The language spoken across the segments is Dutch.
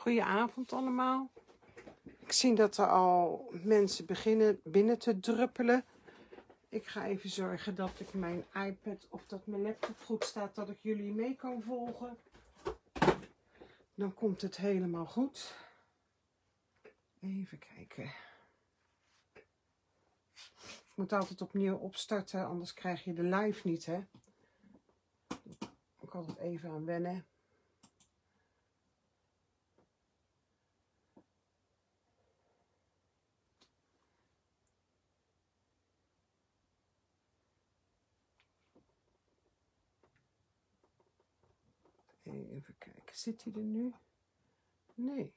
Goedenavond allemaal. Ik zie dat er al mensen beginnen binnen te druppelen. Ik ga even zorgen dat ik mijn iPad of dat mijn laptop goed staat, dat ik jullie mee kan volgen. Dan komt het helemaal goed. Even kijken. Ik moet altijd opnieuw opstarten, anders krijg je de live niet, hè. Ik kan het even aan wennen. Even kijken, zit hij er nu? Nee.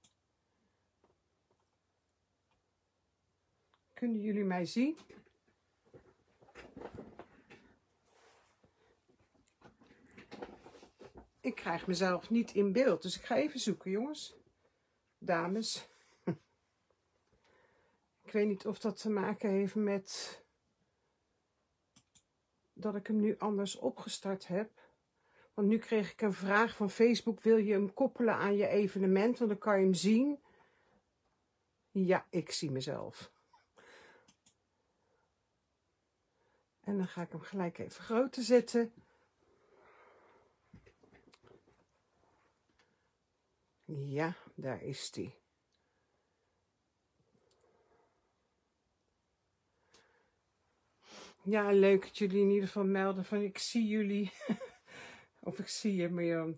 Kunnen jullie mij zien? Ik krijg mezelf niet in beeld, dus ik ga even zoeken, jongens. Dames. Ik weet niet of dat te maken heeft met dat ik hem nu anders opgestart heb. Want nu kreeg ik een vraag van Facebook. Wil je hem koppelen aan je evenement? Want dan kan je hem zien. Ja, ik zie mezelf. En dan ga ik hem gelijk even groter zetten. Ja, daar is die. Ja, leuk dat jullie in ieder geval melden van ik zie jullie. Of ik zie je, Mirjam.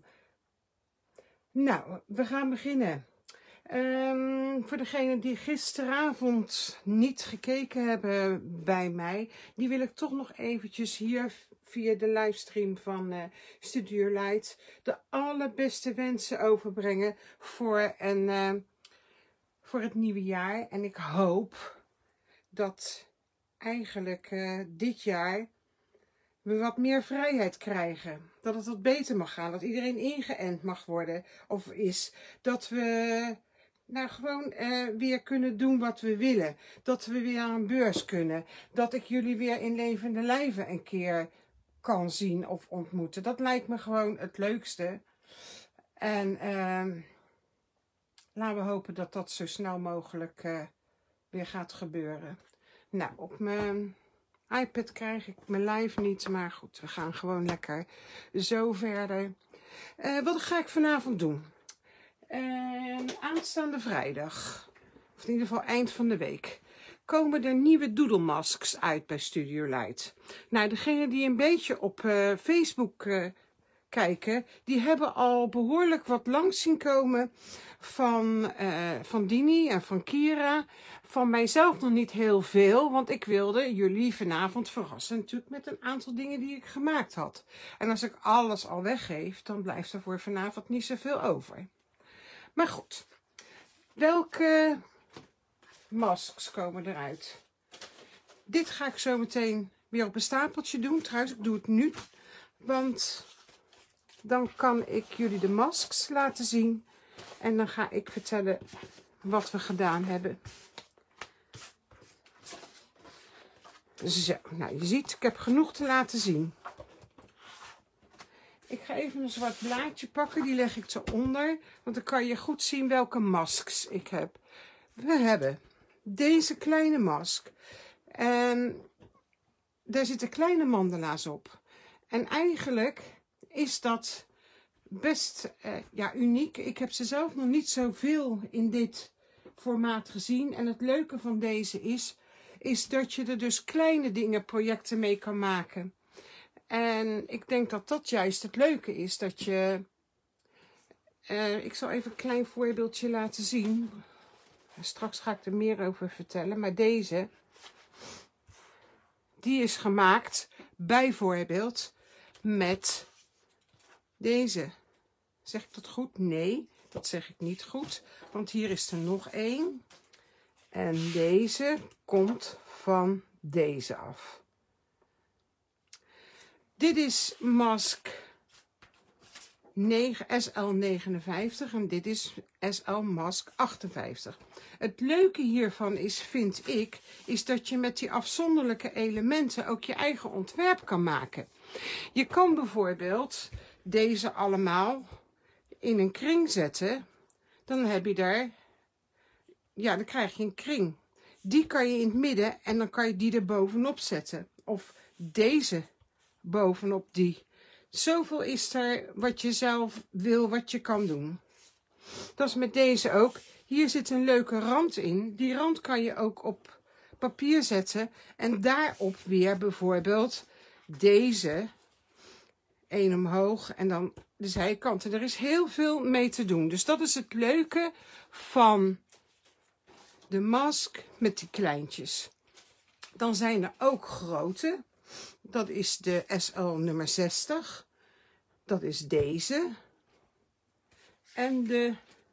Nou, we gaan beginnen. Voor degenen die gisteravond niet gekeken hebben bij mij, die wil ik toch nog eventjes hier via de livestream van Studio Light de allerbeste wensen overbrengen voor het nieuwe jaar. En ik hoop dat eigenlijk dit jaar we wat meer vrijheid krijgen. Dat het wat beter mag gaan. Dat iedereen ingeënt mag worden of is. Dat we nou gewoon weer kunnen doen wat we willen. Dat we weer aan een beurs kunnen. Dat ik jullie weer in levende lijven een keer kan zien of ontmoeten. Dat lijkt me gewoon het leukste. En laten we hopen dat dat zo snel mogelijk weer gaat gebeuren. Nou, op mijn iPad krijg ik mijn live niet, maar goed, we gaan gewoon lekker zo verder. Wat ga ik vanavond doen? Aanstaande vrijdag, of in ieder geval eind van de week, komen er nieuwe doedelmasks uit bij Studio Light. Nou, degenen die een beetje op Facebook kijken, die hebben al behoorlijk wat langs zien komen van Dini en van Kira. Van mijzelf nog niet heel veel, want ik wilde jullie vanavond verrassen natuurlijk met een aantal dingen die ik gemaakt had. En als ik alles al weggeef, dan blijft er voor vanavond niet zoveel over. Maar goed, welke masks komen eruit? Dit ga ik zo meteen weer op een stapeltje doen. Trouwens, ik doe het nu, want dan kan ik jullie de masks laten zien. En dan ga ik vertellen wat we gedaan hebben. Zo, nou je ziet, ik heb genoeg te laten zien. Ik ga even een zwart blaadje pakken, die leg ik eronder. Want dan kan je goed zien welke masks ik heb. We hebben deze kleine mask. En daar zitten kleine mandala's op. En eigenlijk is dat best uniek. Ik heb ze zelf nog niet zoveel in dit formaat gezien. En het leuke van deze is dat je er dus kleine dingen, projecten mee kan maken. En ik denk dat dat juist het leuke is. Dat je... ik zal even een klein voorbeeldje laten zien. Straks ga ik er meer over vertellen. Maar deze, die is gemaakt bijvoorbeeld met deze. Zeg ik dat goed? Nee, dat zeg ik niet goed. Want hier is er nog één. En deze komt van deze af. Dit is mask SL59 en dit is SL mask 58. Het leuke hiervan is, vind ik, is dat je met die afzonderlijke elementen ook je eigen ontwerp kan maken. Je kan bijvoorbeeld deze allemaal in een kring zetten. dan heb je daar, ja, dan krijg je een kring. Die kan je in het midden en dan kan je die er bovenop zetten. Of deze bovenop die. Zoveel is er wat je zelf wil, wat je kan doen. Dat is met deze ook. Hier zit een leuke rand in. Die rand kan je ook op papier zetten. En daarop weer bijvoorbeeld deze. Eén omhoog en dan de zijkanten. Er is heel veel mee te doen. Dus dat is het leuke van de mask met die kleintjes. Dan zijn er ook grote. Dat is de SL nummer 60. Dat is deze. En de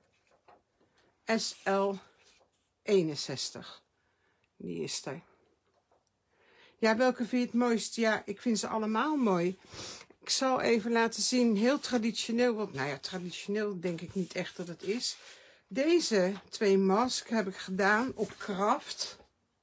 SL 61. Die is er. Ja, welke vind je het mooist? Ja, ik vind ze allemaal mooi. Ik zal even laten zien, heel traditioneel. Want, nou ja, traditioneel denk ik niet echt dat het is. Deze 2 masken heb ik gedaan op kraft.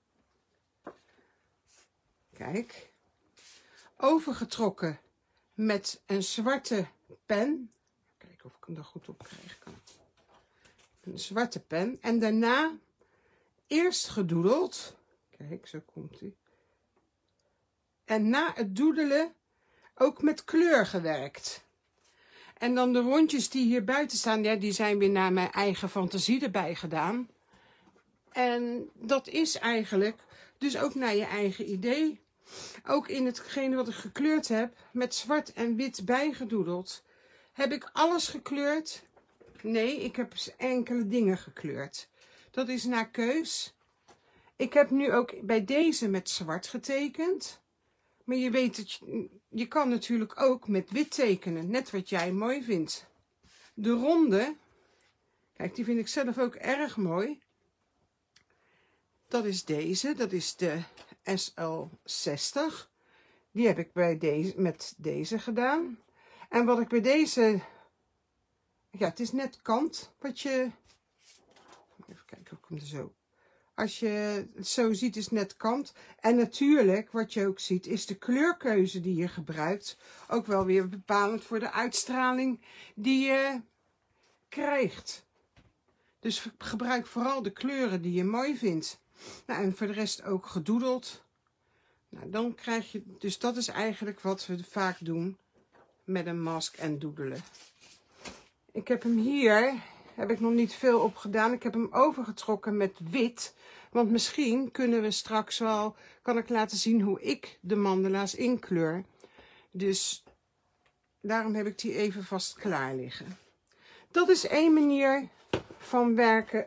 Kijk. Overgetrokken met een zwarte pen. Kijken of ik hem er goed op krijg. Een zwarte pen. En daarna eerst gedoedeld. Kijk, zo komt hij. En na het doedelen ook met kleur gewerkt. En dan de rondjes die hier buiten staan, ja, die zijn weer naar mijn eigen fantasie erbij gedaan. En dat is eigenlijk dus ook naar je eigen idee. Ook in hetgene wat ik gekleurd heb, met zwart en wit bijgedoedeld. Heb ik alles gekleurd? Nee, ik heb enkele dingen gekleurd. Dat is naar keus. Ik heb nu ook bij deze met zwart getekend. Maar je weet dat je kan natuurlijk ook met wit tekenen. Net wat jij mooi vindt. De ronde. Kijk, die vind ik zelf ook erg mooi. Dat is deze. Dat is de SL 60. Die heb ik bij met deze gedaan. En wat ik bij deze... Ja, het is net kant. Wat je... Even kijken, hoe komt er zo... Als je het zo ziet, is net kant. En natuurlijk, wat je ook ziet, is de kleurkeuze die je gebruikt ook wel weer bepalend voor de uitstraling die je krijgt. Dus gebruik vooral de kleuren die je mooi vindt. Nou, en voor de rest ook gedoedeld. Nou, dan krijg je... Dus dat is eigenlijk wat we vaak doen met een mask en doedelen. Ik heb hem hier... Heb ik nog niet veel op gedaan. Ik heb hem overgetrokken met wit. Want misschien kunnen we straks wel... Kan ik laten zien hoe ik de mandala's inkleur. Dus daarom heb ik die even vast klaar liggen. Dat is één manier van werken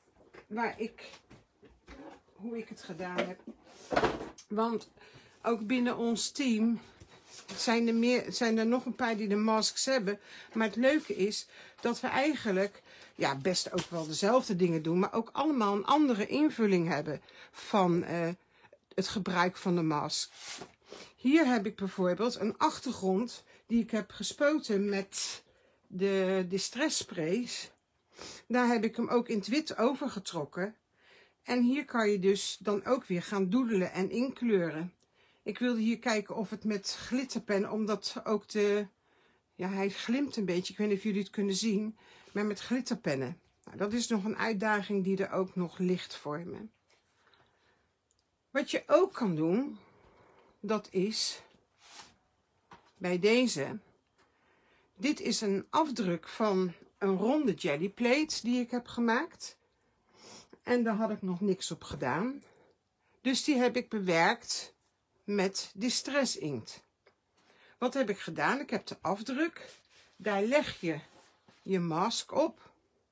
hoe ik het gedaan heb. Want ook binnen ons team... zijn er nog een paar die de masks hebben. Maar het leuke is dat we eigenlijk... Ja, best ook wel dezelfde dingen doen. Maar ook allemaal een andere invulling hebben van het gebruik van de mask. Hier heb ik bijvoorbeeld een achtergrond die ik heb gespoten met de Distress Sprays. Daar heb ik hem ook in het wit overgetrokken. En hier kan je dus dan ook weer gaan doedelen en inkleuren. Ik wilde hier kijken of het met glitterpen, omdat ook de... Ja, hij glimt een beetje. Ik weet niet of jullie het kunnen zien. Maar met glitterpennen. Nou, dat is nog een uitdaging die er ook nog ligt voor me. Wat je ook kan doen, dat is bij deze. Dit is een afdruk van een ronde jellyplate die ik heb gemaakt. En daar had ik nog niks op gedaan. Dus die heb ik bewerkt met Distress inkt. Wat heb ik gedaan? Ik heb de afdruk. Daar leg je je mask op.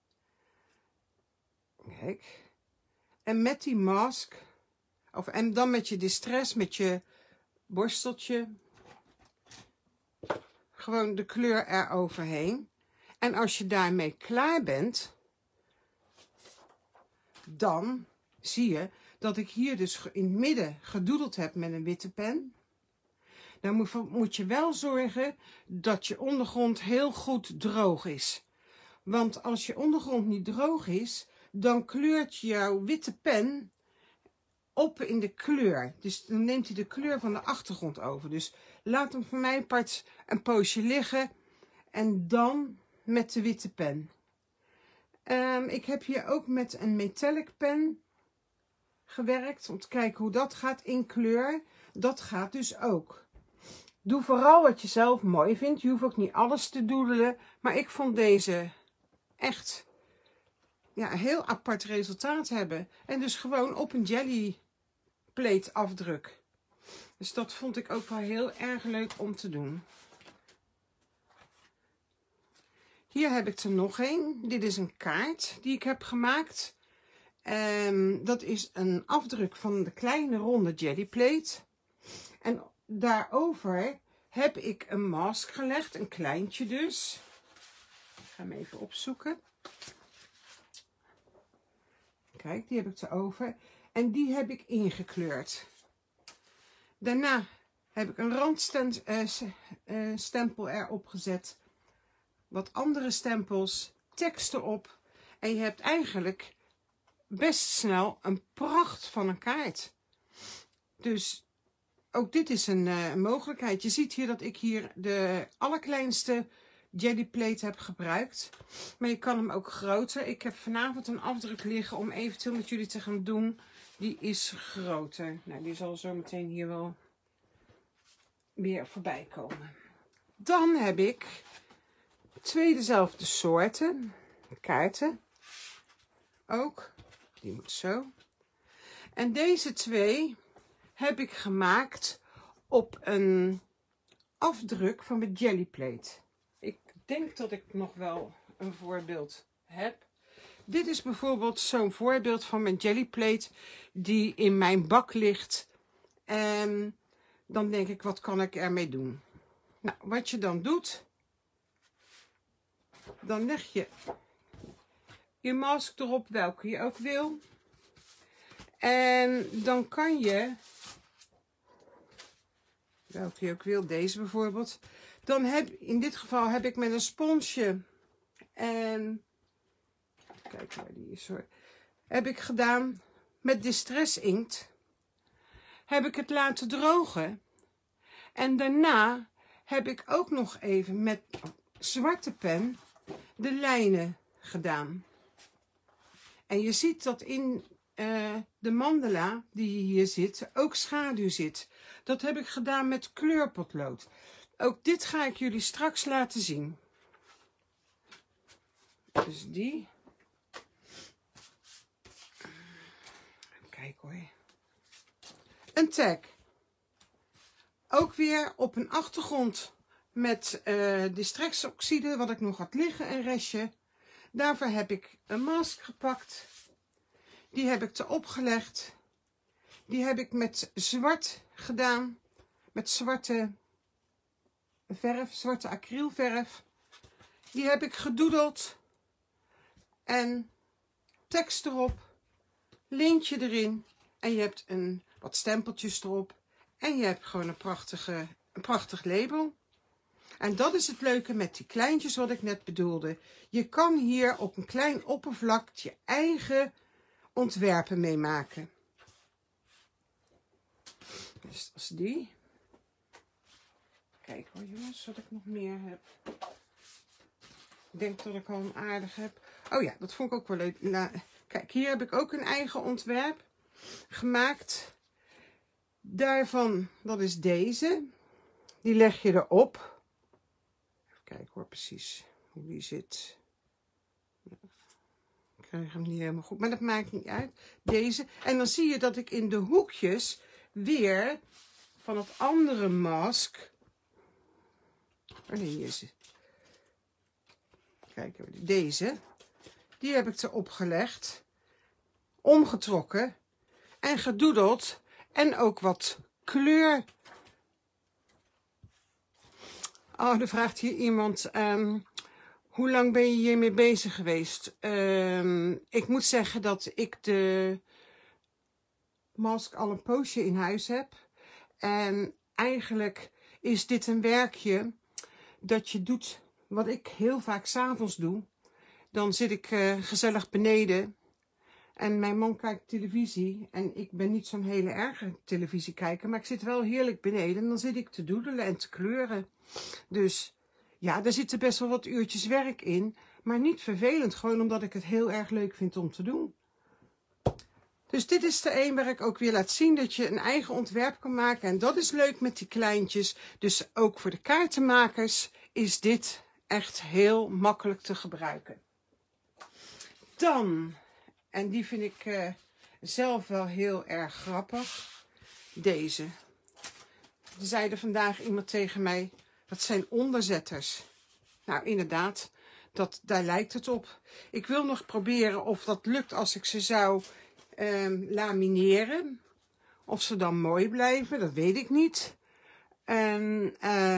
Kijk. En met die mask, en dan met je Distress, met je borsteltje, gewoon de kleur eroverheen. En als je daarmee klaar bent, dan zie je dat ik hier dus in het midden gedoedeld heb met een witte pen. Dan moet je wel zorgen dat je ondergrond heel goed droog is. Want als je ondergrond niet droog is, dan kleurt jouw witte pen op in de kleur. Dus dan neemt hij de kleur van de achtergrond over. Dus laat hem voor mij part een poosje liggen en dan met de witte pen. Ik heb hier ook met een metallic pen gewerkt. Om te kijken hoe dat gaat in kleur. Dat gaat dus ook. Doe vooral wat je zelf mooi vindt. Je hoeft ook niet alles te doodelen. Maar ik vond deze echt ja, een heel apart resultaat hebben. En dus gewoon op een jellyplate afdruk. Dus dat vond ik ook wel heel erg leuk om te doen. Hier heb ik er nog een. Dit is een kaart die ik heb gemaakt. Dat is een afdruk van de kleine ronde jellyplate. En daarover heb ik een mask gelegd. Een kleintje dus. Ik ga hem even opzoeken. Kijk, die heb ik erover. En die heb ik ingekleurd. Daarna heb ik een randstempel erop gezet. Wat andere stempels, tekst erop. En je hebt eigenlijk best snel een pracht van een kaart. Dus ook dit is een mogelijkheid. Je ziet hier dat ik hier de allerkleinste jellyplate heb gebruikt. Maar je kan hem ook groter. Ik heb vanavond een afdruk liggen om eventueel met jullie te gaan doen. Die is groter. Nou, die zal zo meteen hier wel weer voorbij komen. Dan heb ik 2 dezelfde soorten kaarten. Ook. Die moet zo. En deze 2 heb ik gemaakt op een afdruk van mijn jellyplate. Ik denk dat ik nog wel een voorbeeld heb. Dit is bijvoorbeeld zo'n voorbeeld van mijn jellyplate die in mijn bak ligt. En dan denk ik, wat kan ik ermee doen? Nou, wat je dan doet, dan leg je je mask erop, welke je ook wil. En dan kan je, welke je ook wil, deze bijvoorbeeld. Dan in dit geval heb ik met een sponsje en, kijk waar die is hoor, heb ik gedaan met Distress Inkt. Heb ik het laten drogen. En daarna heb ik ook nog even met zwarte pen de lijnen gedaan. En je ziet dat in de mandala die hier zit ook schaduw zit. Dat heb ik gedaan met kleurpotlood. Ook dit ga ik jullie straks laten zien. Dus die. Kijk hoor. Een tag. Ook weer op een achtergrond met distrexoxide, wat ik nog had liggen, een restje. Daarvoor heb ik een mask gepakt. Die heb ik erop gelegd. Die heb ik met zwart gedaan. Met zwarte verf, zwarte acrylverf. Die heb ik gedoedeld. En tekst erop. Lintje erin. En je hebt wat stempeltjes erop. En je hebt gewoon een prachtig label. En dat is het leuke met die kleintjes wat ik net bedoelde. Je kan hier op een klein oppervlak je eigen ontwerpen mee maken. Dus dat is die. Kijk hoor jongens, wat ik nog meer heb. Ik denk dat ik al een aardig heb. Oh ja, dat vond ik ook wel leuk. Kijk, hier heb ik ook een eigen ontwerp gemaakt. Daarvan, dat is deze. Die leg je erop. Even kijken hoor, precies hoe die zit. Ik krijg hem niet helemaal goed, maar dat maakt niet uit. Deze. En dan zie je dat ik in de hoekjes weer van het andere mask. Oh nee, hier is het. Kijk, deze. Die heb ik erop gelegd. Omgetrokken. En gedoedeld. En ook wat kleur. Oh, er vraagt hier iemand. Hoe lang ben je hiermee bezig geweest? Ik moet zeggen dat ik de mask al een poosje in huis heb. En eigenlijk is dit een werkje dat je doet wat ik heel vaak 's avonds doe. Dan zit ik gezellig beneden. En mijn man kijkt televisie. En ik ben niet zo'n hele erge televisiekijker. Maar ik zit wel heerlijk beneden. En dan zit ik te doedelen en te kleuren. Dus ja, daar zitten best wel wat uurtjes werk in. maar niet vervelend. Gewoon omdat ik het heel erg leuk vind om te doen. Dus dit is de een waar ik ook weer laat zien dat je een eigen ontwerp kan maken. En dat is leuk met die kleintjes. Dus ook voor de kaartenmakers is dit echt heel makkelijk te gebruiken. Dan, en die vind ik zelf wel heel erg grappig, deze. Er zeide vandaag iemand tegen mij, dat zijn onderzetters. Nou inderdaad, daar lijkt het op. Ik wil nog proberen of dat lukt als ik ze zou lamineren. Of ze dan mooi blijven, dat weet ik niet. En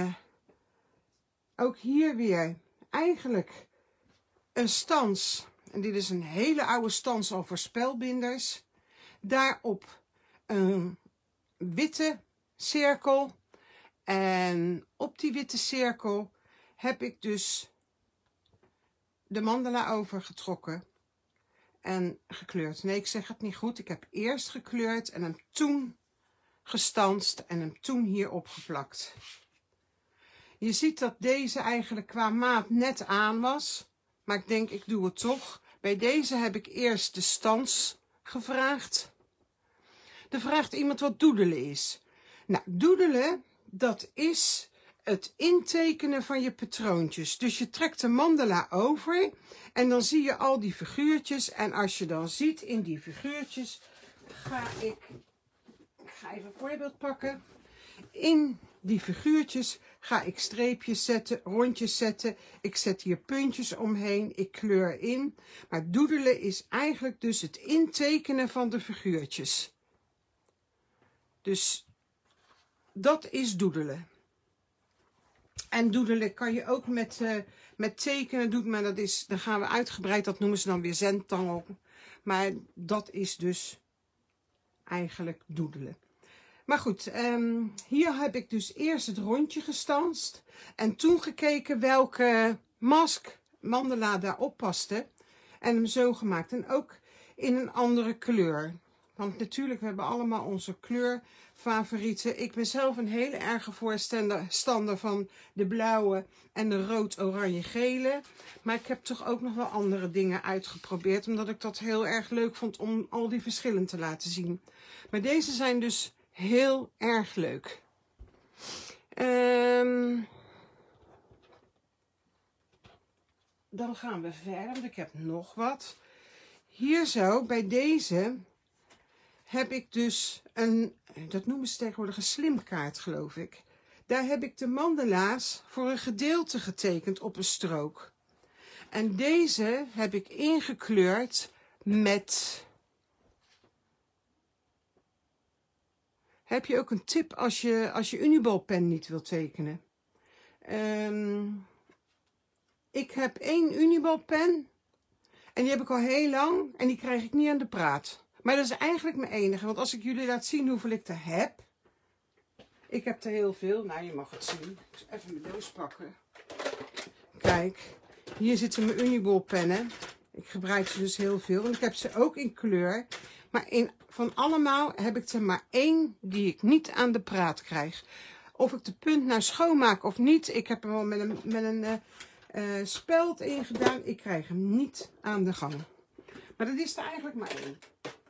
ook hier weer eigenlijk een stans. En dit is een hele oude stans al voor spelbinders. Daarop een witte cirkel. En op die witte cirkel heb ik dus de mandala overgetrokken en gekleurd. Nee, ik zeg het niet goed. Ik heb eerst gekleurd en hem toen gestanst en hem toen hier opgeplakt. Je ziet dat deze eigenlijk qua maat net aan was. Maar ik denk, ik doe het toch. Bij deze heb ik eerst de stans gevraagd. Er vraagt iemand wat doedelen is. Nou, doedelen, dat is het intekenen van je patroontjes. Dus je trekt de mandala over en dan zie je al die figuurtjes. En als je dan ziet in die figuurtjes, ik ga even een voorbeeld pakken. In die figuurtjes ga ik streepjes zetten, rondjes zetten. Ik zet hier puntjes omheen, ik kleur in. Maar doedelen is eigenlijk dus het intekenen van de figuurtjes. Dus dat is doedelen. En doedelen kan je ook met tekenen doen, maar dan gaan we uitgebreid, dat noemen ze dan weer zendtangel. Maar dat is dus eigenlijk doedelen. Maar goed, hier heb ik dus eerst het rondje gestanst en toen gekeken welke mandala daarop paste en hem zo gemaakt. En ook in een andere kleur. Want natuurlijk, we hebben allemaal onze kleurfavorieten. Ik ben zelf een hele erge voorstander van de blauwe en de rood-oranje-gele. Maar ik heb toch ook nog wel andere dingen uitgeprobeerd. Omdat ik dat heel erg leuk vond om al die verschillen te laten zien. Maar deze zijn dus heel erg leuk. Dan gaan we verder, want ik heb nog wat. Hier zo, bij deze heb ik dus dat noemen ze tegenwoordig een slimkaart, geloof ik. Daar heb ik de mandala's voor een gedeelte getekend op een strook. En deze heb ik ingekleurd met... Heb je ook een tip als je Uniball-pen niet wilt tekenen? Ik heb 1 Uniball-pen en die heb ik al heel lang en die krijg ik niet aan de praat. Maar dat is eigenlijk mijn enige, want als ik jullie laat zien hoeveel ik er heb. Ik heb er heel veel. Nou, je mag het zien. Ik zal even mijn doos pakken. Kijk, hier zitten mijn Uniball pennen. Ik gebruik ze dus heel veel. En ik heb ze ook in kleur. Maar van allemaal heb ik er maar 1 die ik niet aan de praat krijg. Of ik de punt nou schoonmaak of niet. Ik heb er wel met een speld in gedaan. Ik krijg hem niet aan de gang. Maar dat is er eigenlijk maar 1.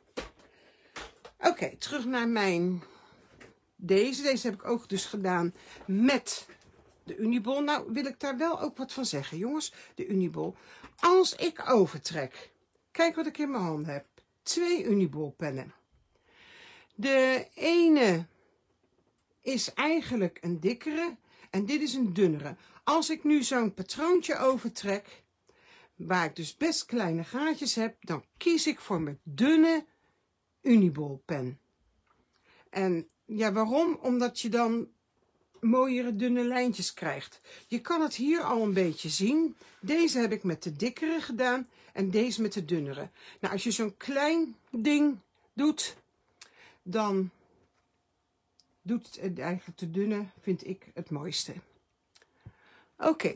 Oké, terug naar mijn... Deze heb ik ook dus gedaan met de Uniball. Nou wil ik daar wel ook wat van zeggen, jongens. De Uniball. Als ik overtrek. Kijk wat ik in mijn hand heb. 2 Uniball pennen. De ene is eigenlijk een dikkere. En dit is een dunnere. Als ik nu zo'n patroontje overtrek. Waar ik dus best kleine gaatjes heb. Dan kies ik voor mijn dunne Uniball pen. En ja, waarom? Omdat je dan mooiere dunne lijntjes krijgt. Je kan het hier al een beetje zien. Deze heb ik met de dikkere gedaan en deze met de dunnere. Nou, als je zo'n klein ding doet, dan doet het eigenlijk de dunne, vind ik het mooiste. Oké.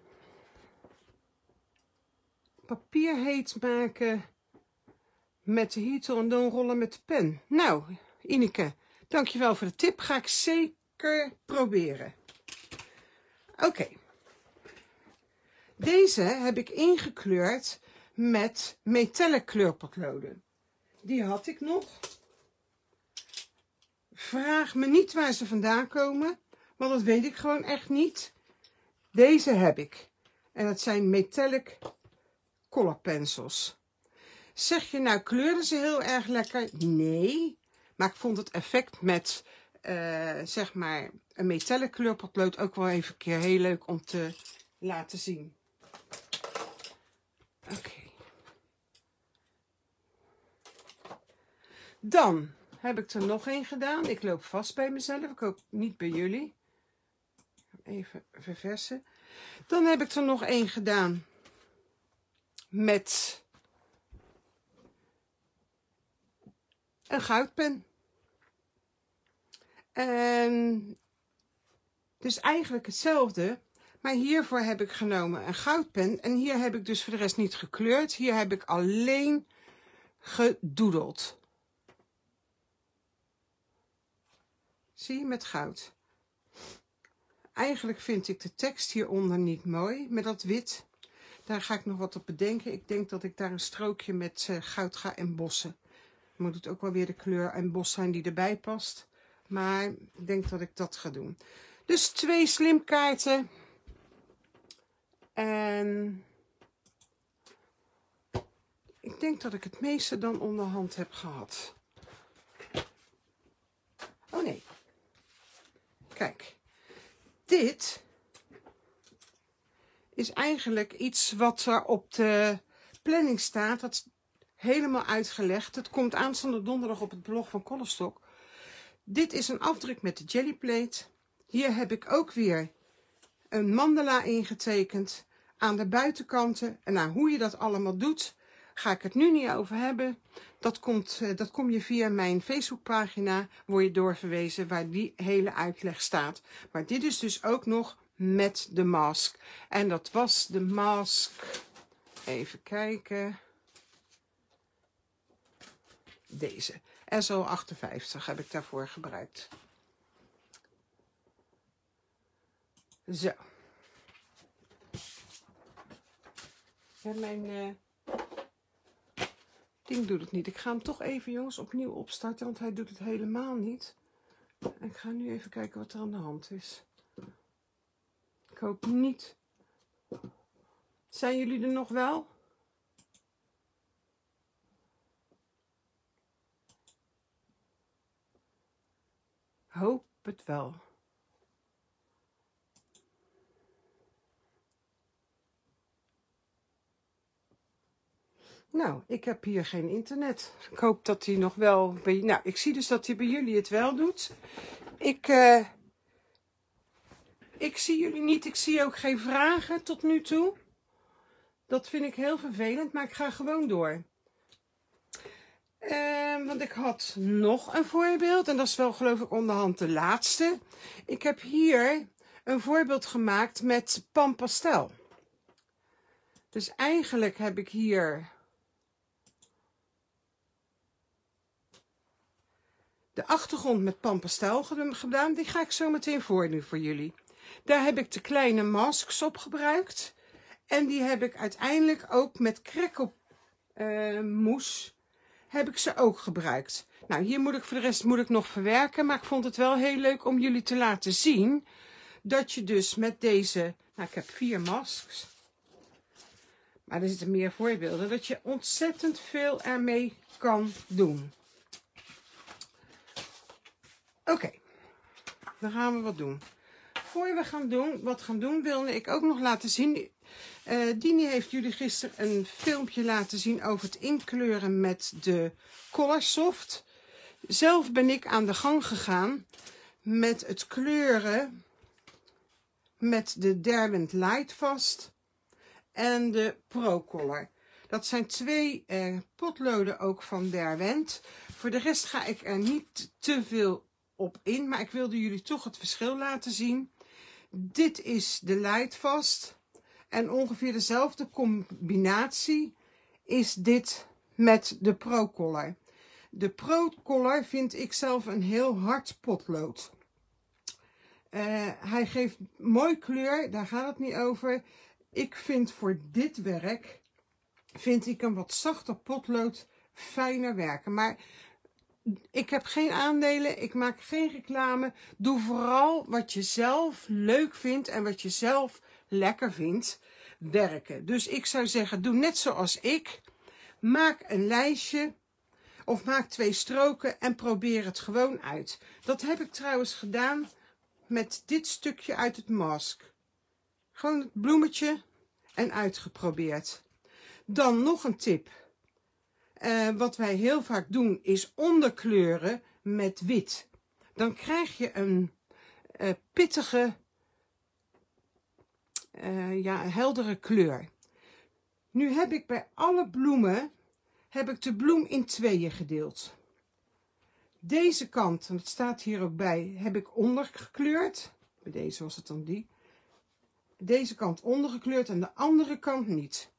Papier heet maken met de heater en dan rollen met de pen. Nou, Ineke, dankjewel voor de tip. Ga ik zeker proberen. Oké. Deze heb ik ingekleurd met metallic kleurpotloden. Die had ik nog. Vraag me niet waar ze vandaan komen, want dat weet ik gewoon echt niet. Deze heb ik. En dat zijn metallic color pencils. Zeg je nou, kleurden ze heel erg lekker? Nee. Maar ik vond het effect met, zeg maar, een metallic kleurpotlood ook wel even een keer heel leuk om te laten zien. Oké. Dan heb ik er nog één gedaan. Ik loop vast bij mezelf. Ik hoop niet bij jullie. Even verversen. Dan heb ik er nog één gedaan met een goudpen. En dus eigenlijk hetzelfde. Maar hiervoor heb ik genomen een goudpen. En hier heb ik dus voor de rest niet gekleurd. Hier heb ik alleen gedoodeld. Zie je, met goud. Eigenlijk vind ik de tekst hieronder niet mooi met dat wit. Daar ga ik nog wat op bedenken. Ik denk dat ik daar een strookje met goud ga embossen. Moet het ook wel weer de kleur embos zijn die erbij past. Maar ik denk dat ik dat ga doen. Dus 2 slimkaarten. En ik denk dat ik het meeste dan onderhand heb gehad. Oh nee. Kijk. Dit is eigenlijk iets wat er op de planning staat. Dat is helemaal uitgelegd. Het komt aanstaande donderdag op het blog van Colorstock. Dit is een afdruk met de jellyplate. Hier heb ik ook weer een mandala ingetekend aan de buitenkanten. En nou, hoe je dat allemaal doet, ga ik het nu niet over hebben. Dat kom je via mijn Facebookpagina, word je doorverwezen waar die hele uitleg staat. Maar dit is dus ook nog met de mask. En dat was de mask, even kijken, deze. SO58 heb ik daarvoor gebruikt. Zo. Ja, mijn ding doet het niet. Ik ga hem toch even, jongens, opnieuw opstarten, want hij doet het helemaal niet. En ik ga nu even kijken wat er aan de hand is. Ik hoop niet. Zijn jullie er nog wel? Hoop het wel. Nou, ik heb hier geen internet. Ik hoop dat hij nog wel bij... Nou, ik zie dus dat hij bij jullie het wel doet. Ik zie jullie niet. Ik zie ook geen vragen tot nu toe. Dat vind ik heel vervelend, maar ik ga gewoon door. Want ik had nog een voorbeeld. En dat is wel, geloof ik, onderhand de laatste. Ik heb hier een voorbeeld gemaakt met pan pastel. Dus eigenlijk heb ik hier de achtergrond met pan pastel gedaan. Die ga ik zo meteen voordoen voor jullie. Daar heb ik de kleine masks op gebruikt. En die heb ik uiteindelijk ook met krekkelmoes heb ik ze ook gebruikt. Nou, hier moet ik voor de rest nog verwerken. Maar ik vond het wel heel leuk om jullie te laten zien dat je dus met deze... Nou, ik heb 4 masks. Maar er zitten meer voorbeelden. Dat je ontzettend veel ermee kan doen. Oké, dan gaan we wat doen. Voor we wat gaan doen, wilde ik ook nog laten zien. Dini heeft jullie gisteren een filmpje laten zien over het inkleuren met de Colorsoft. Zelf ben ik aan de gang gegaan met het kleuren met de Derwent Lightfast en de Procolor. Dat zijn 2 potloden ook van Derwent. Voor de rest ga ik er niet te veel op in, maar ik wilde jullie toch het verschil laten zien. Dit is de Lightfast en ongeveer dezelfde combinatie is dit met de Procolor. De Procolor vind ik zelf een heel hard potlood. Hij geeft mooi kleur, daar gaat het niet over. ik vind voor dit werk, vind ik een wat zachter potlood fijner werken. Maar ik heb geen aandelen, ik maak geen reclame. Doe vooral wat je zelf leuk vindt en wat je zelf lekker vindt werken. Dus ik zou zeggen, doe net zoals ik. Maak een lijstje of maak 2 stroken en probeer het gewoon uit. Dat heb ik trouwens gedaan met dit stukje uit het mask. Gewoon het bloemetje en uitgeprobeerd. Dan nog een tip. Wat wij heel vaak doen is onderkleuren met wit. Dan krijg je een pittige, heldere kleur. Nu heb ik bij alle bloemen de bloem in 2 gedeeld. Deze kant, en het staat hier ook bij, heb ik ondergekleurd. Bij deze was het dan die. Deze kant ondergekleurd en de andere kant niet.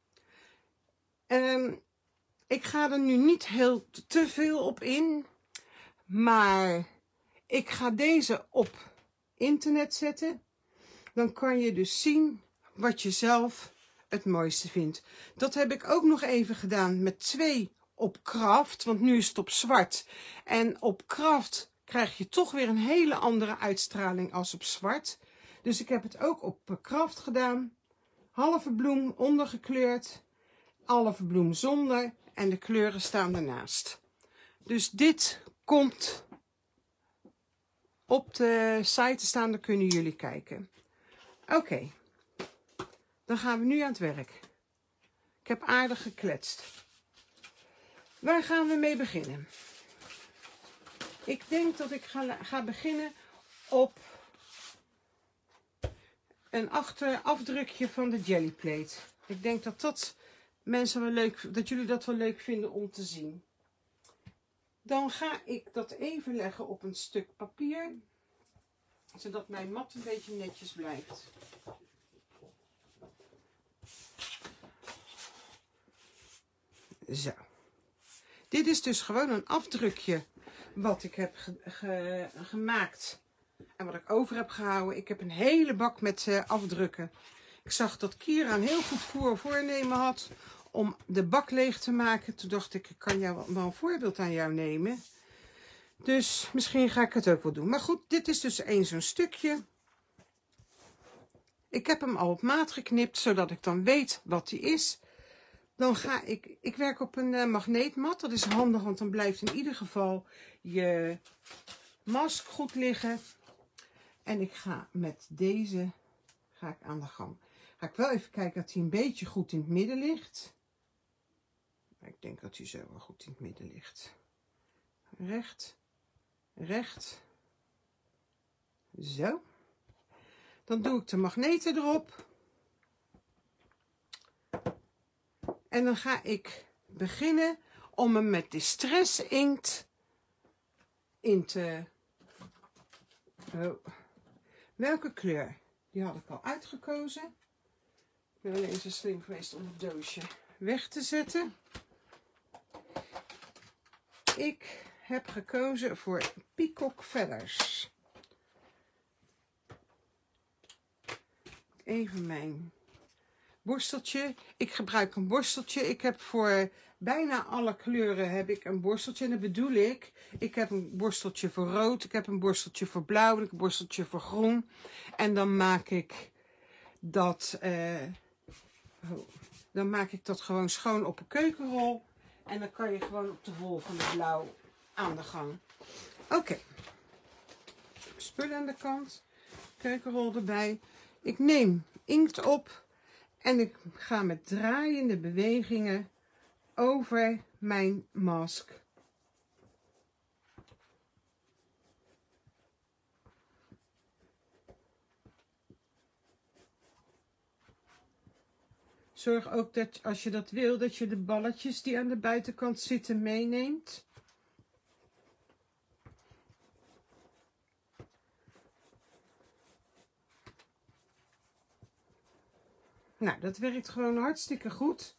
Ik ga er nu niet heel te veel op in, maar ik ga deze op internet zetten. Dan kan je dus zien wat je zelf het mooiste vindt. Dat heb ik ook nog even gedaan met 2 op kraft, want nu is het op zwart. En op kraft krijg je toch weer een hele andere uitstraling als op zwart. Dus ik heb het ook op kraft gedaan. Halve bloem ondergekleurd, halve bloem zonder en de kleuren staan ernaast. Dus dit komt op de site te staan, dan kunnen jullie kijken. Oké, dan gaan we nu aan het werk. Ik heb aardig gekletst. Waar gaan we mee beginnen? Ik denk dat ik ga beginnen op een afdrukje van de jellyplate. Ik denk dat mensen wel leuk, dat jullie dat wel leuk vinden om te zien. Dan ga ik dat even leggen op een stuk papier, zodat mijn mat een beetje netjes blijft. Zo. Dit is dus gewoon een afdrukje wat ik heb gemaakt en wat ik over heb gehouden. Ik heb een hele bak met afdrukken. Ik zag dat Kira een heel goed voornemen had om de bak leeg te maken. Toen dacht ik kan wel een voorbeeld aan jou nemen. Dus misschien ga ik het ook wel doen. Maar goed, dit is dus zo'n stukje. Ik heb hem al op maat geknipt, zodat ik dan weet wat die is. Dan ga ik werk op een magneetmat. Dat is handig, want dan blijft in ieder geval je mask goed liggen. En ik ga met deze aan de gang. Ga ik wel even kijken dat hij een beetje goed in het midden ligt. Ik denk dat hij zo wel goed in het midden ligt. Recht, recht. Zo. Dan doe ik de magneten erop. En dan ga ik beginnen om hem met Distress inkt in te... Oh. Welke kleur? Die had ik al uitgekozen. Ik ben alleen zo slim geweest om het doosje weg te zetten. Ik heb gekozen voor Peacock Feathers. Even mijn borsteltje. Ik gebruik een borsteltje. Ik heb voor bijna alle kleuren heb ik een borsteltje. En dat bedoel ik heb een borsteltje voor rood. Ik heb een borsteltje voor blauw. En een borsteltje voor groen. En dan maak ik dat, gewoon schoon op een keukenrol. En dan kan je gewoon op de volgende blauw aan de gang. Oké. Spullen aan de kant. Keukenrol erbij. Ik neem inkt op. En ik ga met draaiende bewegingen over mijn mask. Zorg ook dat als je dat wil, dat je de balletjes die aan de buitenkant zitten meeneemt. Nou, dat werkt gewoon hartstikke goed.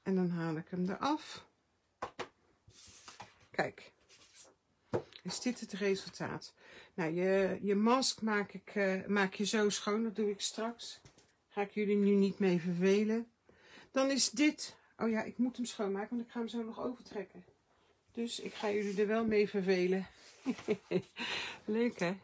En dan haal ik hem eraf. Kijk, is dit het resultaat? Nou, je mask maak je zo schoon, dat doe ik straks. Ga ik jullie nu niet mee vervelen. Dan is dit, oh ja, ik moet hem schoonmaken, want ik ga hem zo nog overtrekken. Dus ik ga jullie er wel mee vervelen. Leuk hè?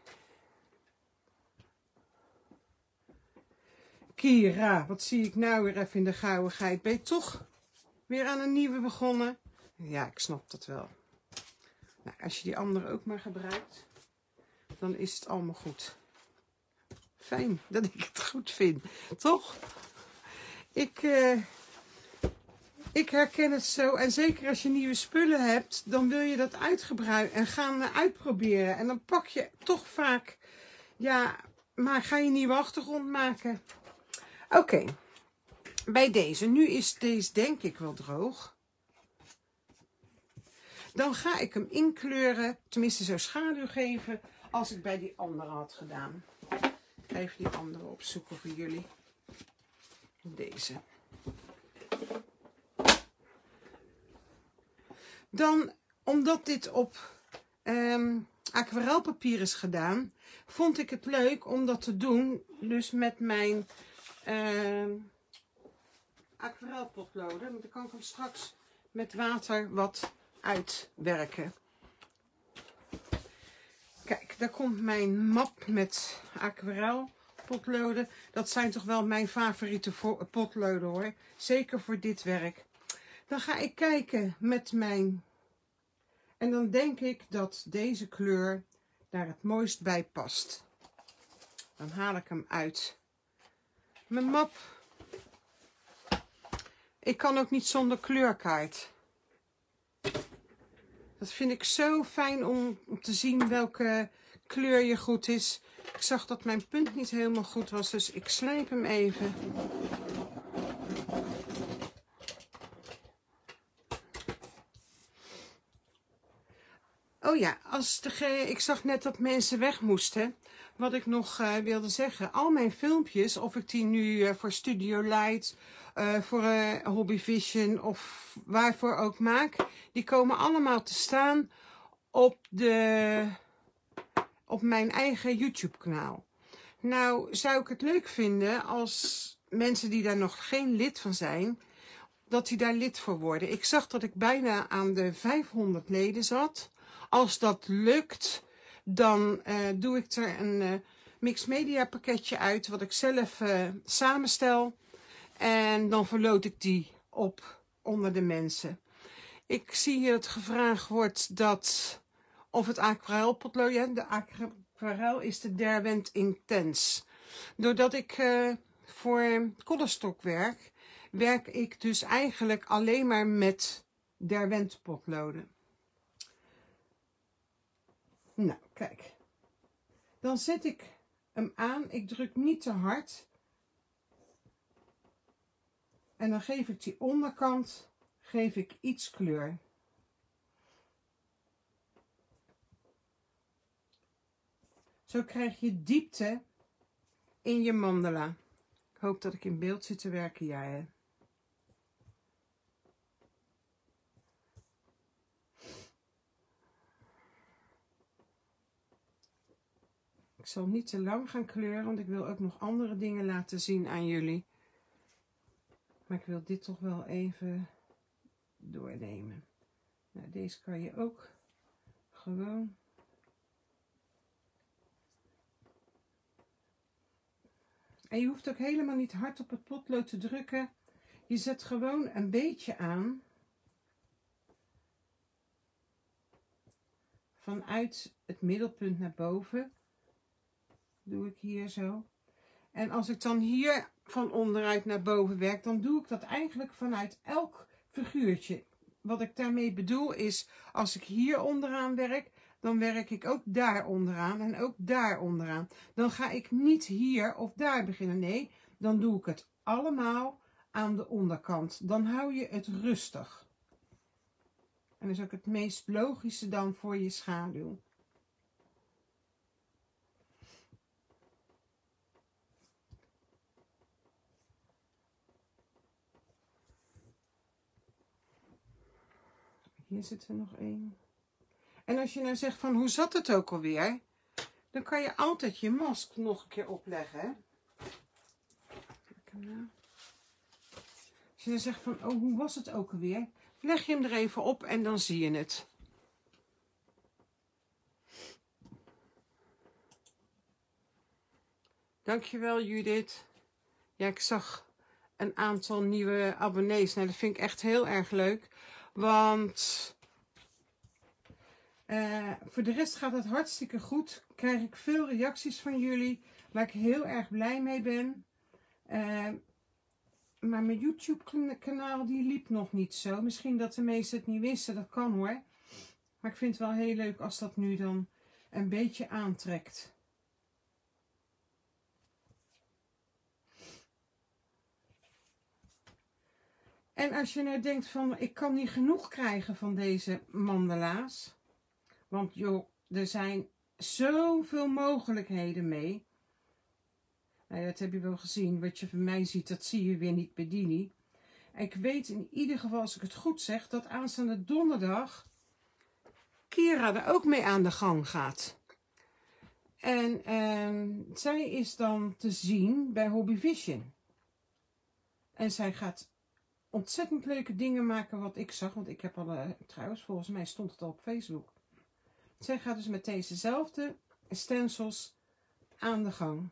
Kira, wat zie ik nou weer even in de gauwigheid? Ben je toch weer aan een nieuwe begonnen? Ja, ik snap dat wel. Nou, als je die andere ook maar gebruikt, dan is het allemaal goed. Fijn dat ik het goed vind, toch? Ik herken het zo. En zeker als je nieuwe spullen hebt, dan wil je dat uitgebruiken en gaan uitproberen. En dan pak je toch vaak, ja, maar ga je nieuwe achtergrond maken. Oké, bij deze. Nu is deze denk ik wel droog. Dan ga ik hem inkleuren, tenminste zo schaduw geven, als ik bij die andere had gedaan. Ik ga even die andere opzoeken voor jullie. Deze. Dan, omdat dit op aquarelpapier is gedaan, vond ik het leuk om dat te doen. Dus met mijn aquarelpotloden. Dan kan ik hem straks met water wat uitwerken. Kijk, daar komt mijn map met aquarelpotloden. Dat zijn toch wel mijn favoriete potloden hoor. Zeker voor dit werk. Dan ga ik kijken met mijn... En dan denk ik dat deze kleur daar het mooist bij past. Dan haal ik hem uit mijn map. Ik kan ook niet zonder kleurkaart. Dat vind ik zo fijn om te zien welke kleur je goed is. Ik zag dat mijn punt niet helemaal goed was, dus ik slijp hem even. Oh ja, ik zag net dat mensen weg moesten. Wat ik nog wilde zeggen, al mijn filmpjes, of ik die nu voor Studio Light, voor Hobby Vision of waarvoor ook maak, die komen allemaal te staan op mijn eigen YouTube kanaal. Nou, zou ik het leuk vinden als mensen die daar nog geen lid van zijn, dat die daar lid voor worden. Ik zag dat ik bijna aan de 500 leden zat. Als dat lukt, dan doe ik er een mixed media pakketje uit, wat ik zelf samenstel. En dan verloot ik die op onder de mensen. Ik zie hier dat gevraagd wordt of het aquarelpotlood, ja, de aquarel is de Derwent Intense. Doordat ik voor Kodderstok werk ik dus eigenlijk alleen maar met Derwent potloden. Nou, kijk. Dan zet ik hem aan. Ik druk niet te hard. En dan geef ik die onderkant iets kleur. Zo krijg je diepte in je mandala. Ik hoop dat ik in beeld zit te werken. Ja, hè? Ik zal niet te lang gaan kleuren, want ik wil ook nog andere dingen laten zien aan jullie. Maar ik wil dit toch wel even doornemen. Nou, deze kan je ook gewoon... En je hoeft ook helemaal niet hard op het potlood te drukken. Je zet gewoon een beetje aan. Vanuit het middelpunt naar boven. Doe ik hier zo. En als ik dan hier van onderuit naar boven werk, dan doe ik dat eigenlijk vanuit elk figuurtje. Wat ik daarmee bedoel is, als ik hier onderaan werk, dan werk ik ook daar onderaan en ook daar onderaan. Dan ga ik niet hier of daar beginnen. Nee, dan doe ik het allemaal aan de onderkant. Dan hou je het rustig. En dat is ook het meest logische dan voor je schaduw. Hier zit er nog één. En als je nou zegt van hoe zat het ook alweer? Dan kan je altijd je mask nog een keer opleggen. Hè? Als je dan zegt van oh hoe was het ook alweer? Leg je hem er even op en dan zie je het. Dankjewel Judith. Ja, ik zag een aantal nieuwe abonnees. Nou, dat vind ik echt heel erg leuk. Want voor de rest gaat het hartstikke goed. Krijg ik veel reacties van jullie. Waar ik heel erg blij mee ben. Maar mijn YouTube kanaal die liep nog niet zo. Misschien dat de meesten het niet wisten. Dat kan hoor. Maar ik vind het wel heel leuk als dat nu dan een beetje aantrekt. En als je nou denkt van ik kan niet genoeg krijgen van deze mandala's. Want joh, er zijn zoveel mogelijkheden mee. Nou ja, dat heb je wel gezien. Wat je van mij ziet, dat zie je weer niet bij Dini. Ik weet in ieder geval, als ik het goed zeg, dat aanstaande donderdag Kira er ook mee aan de gang gaat. En zij is dan te zien bij Hobby Vision. En zij gaat ontzettend leuke dingen maken wat ik zag. Want ik heb al, trouwens, volgens mij stond het al op Facebook. Zij gaat dus met dezezelfde stencils aan de gang.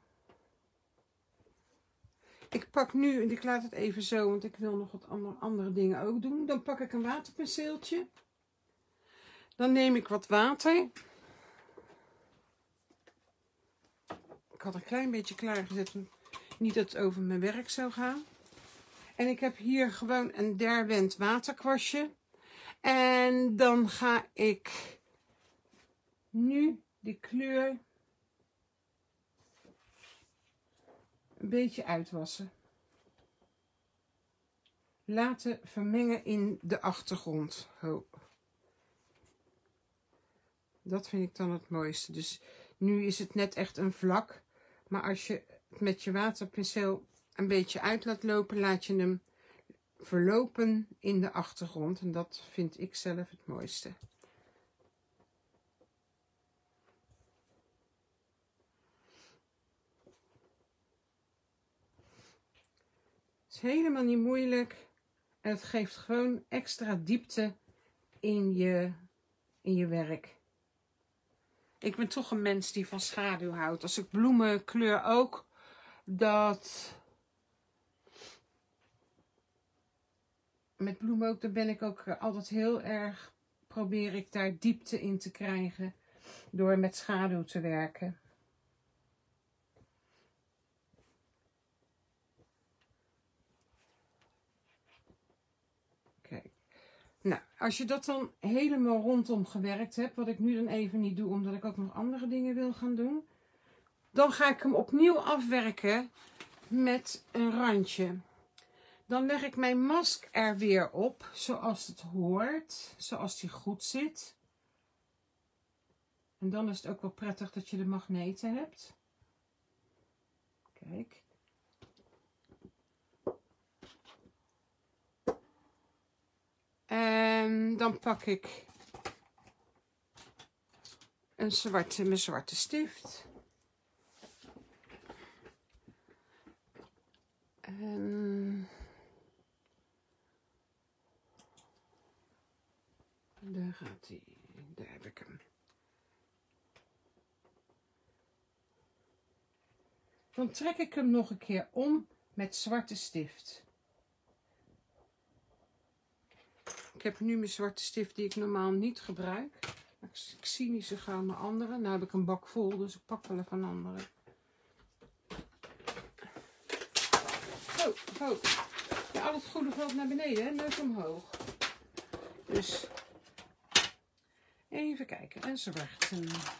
Ik pak nu, en ik laat het even zo, want ik wil nog wat andere dingen ook doen. Dan pak ik een waterpenseeltje. Dan neem ik wat water. Ik had een klein beetje klaargezet, niet dat het over mijn werk zou gaan. En ik heb hier gewoon een Derwent waterkwastje. En dan ga ik nu de kleur een beetje uitwassen. Laten vermengen in de achtergrond. Oh. Dat vind ik dan het mooiste. Dus nu is het net echt een vlak. Maar als je het met je waterpenseel een beetje uit laat lopen, laat je hem verlopen in de achtergrond. En dat vind ik zelf het mooiste. Het is helemaal niet moeilijk. En het geeft gewoon extra diepte in je werk. Ik ben toch een mens die van schaduw houdt. Als ik bloemen kleur ook, met bloemen ook, dan ben ik ook altijd heel erg, probeer ik daar diepte in te krijgen door met schaduw te werken. Kijk. Nou, als je dat dan helemaal rondom gewerkt hebt, wat ik nu dan even niet doe, omdat ik ook nog andere dingen wil gaan doen, dan ga ik hem opnieuw afwerken met een randje. Dan leg ik mijn mask er weer op, zoals het hoort, zoals die goed zit. En dan is het ook wel prettig dat je de magneten hebt. Kijk. En dan pak ik mijn zwarte stift. En daar gaat hij. Daar heb ik hem. Dan trek ik hem nog een keer om met zwarte stift. Ik heb nu mijn zwarte stift die ik normaal niet gebruik. Ik zie niet zo gauw mijn andere. Nu heb ik een bak vol, dus ik pak wel even een andere. Oh. Ja, al het goede valt naar beneden, neus omhoog. Dus even kijken. En zwart.